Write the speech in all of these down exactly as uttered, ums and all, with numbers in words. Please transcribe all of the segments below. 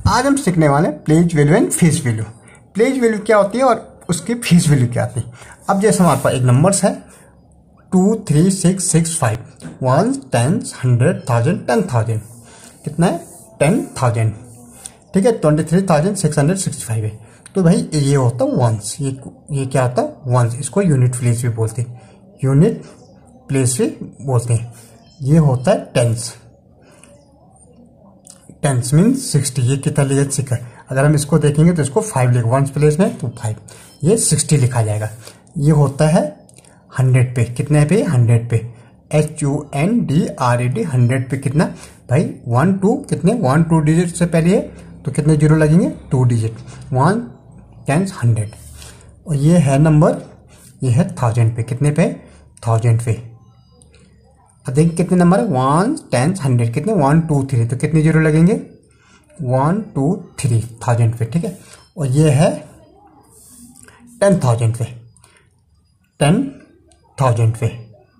आज हम सीखने वाले हैं place value and face value. Place value क्या होती है और उसकी फेस वैल्यू क्या आती है। अब जैसे हमारे पास एक नंबर्स है two three six six five, one ten hundred thousand ten thousand, कितना है टेन थाउजेंड, ठीक है। Twenty three thousand six hundred sixty five है। तो भाई ये होता है वंस, ये ये क्या होता है वंस, इसको यूनिट प्लेस भी बोलते हैं, यूनिट प्लेस भी बोलते हैं। ये होता है टेंस, टेंस मीन्स सिक्सटी। ये कितना लिखा सिक्का, अगर हम इसको देखेंगे तो इसको फाइव लिख, वंस प्लेस में तो फाइव, ये सिक्सटी लिखा जाएगा। ये होता है हंड्रेड पे, कितने पे हंड्रेड पे, H U N D R E D, hundred पे कितना भाई वन टू, कितने वन टू डिजिट से पहले है तो कितने जीरो लगेंगे two digit, one tens hundred. और ये है नंबर, ये है थाउजेंड पे, कितने पे थाउजेंड पे। अब देखिए कितने नंबर है वन टेंस हंड्रेड, कितने वन टू थ्री, तो कितने जीरो लगेंगे वन टू थ्री थाउजेंड पे, ठीक है। और ये है टेन थाउजेंड पे, टेन थाउजेंड पे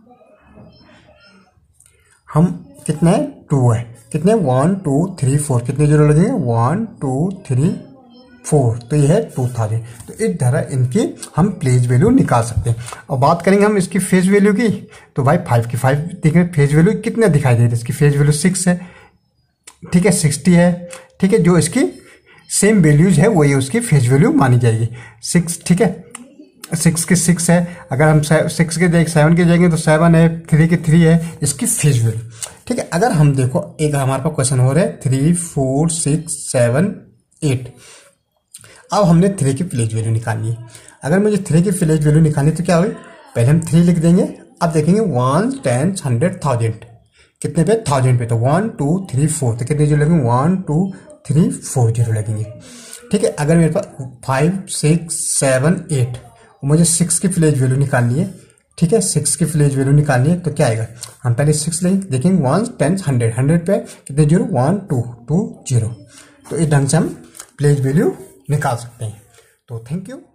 हम कितने टू है, कितने वन टू थ्री फोर, कितने जीरो लगेंगे वन टू थ्री फोर, तो ये है टू थाउजेंड। तो इस तरह इनकी हम प्लेस वैल्यू निकाल सकते हैं। और बात करेंगे हम इसकी फेस वैल्यू की, तो भाई फाइव की फाइव देखेंगे, फेस वैल्यू कितने दिखाई दे रही है, इसकी फेस वैल्यू सिक्स है, ठीक है, सिक्सटी है, ठीक है। जो इसकी सेम वैल्यूज है वही उसकी फेस वैल्यू मानी जाएगी, सिक्स, ठीक है। सिक्स की सिक्स है, अगर हम सिक्स के देख सेवन के जाएंगे तो सेवन है, थ्री की थ्री है, इसकी फेस वैल्यू, ठीक है। अगर हम देखो एक हमारे पास क्वेश्चन हो रहा है three four six seven eight, अब हमने थ्री की प्लेज वैल्यू निकालनी है। अगर मुझे थ्री की प्लेज वैल्यू निकालनी है तो क्या होगी, पहले हम थ्री लिख देंगे, अब देखेंगे वन टेन हंड्रेड थाउजेंड, कितने पे थाउजेंड पे, तो वन टू थ्री फोर, तो कितने जीरो लगेंगे one two three four zero लगेंगे, ठीक है। अगर मेरे पास फाइव सिक्स सेवन एट, मुझे सिक्स की प्लेज वैल्यू निकालनी है, ठीक है, सिक्स की प्लेज वैल्यू निकालनी है, तो क्या आएगा, हम पहले सिक्स लेंगे, देखेंगे वन टेन हंड्रेड, हंड्रेड पे कितने zero one two two zero. तो इस ढंग से हम प्लेज वैल्यू निकाल सकते हैं। तो थैंक यू।